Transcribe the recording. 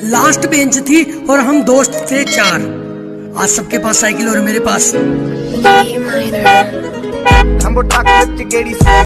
Last bench थी और हम दोस्त थे 4। आज सबके पास साइकिल और मेरे पास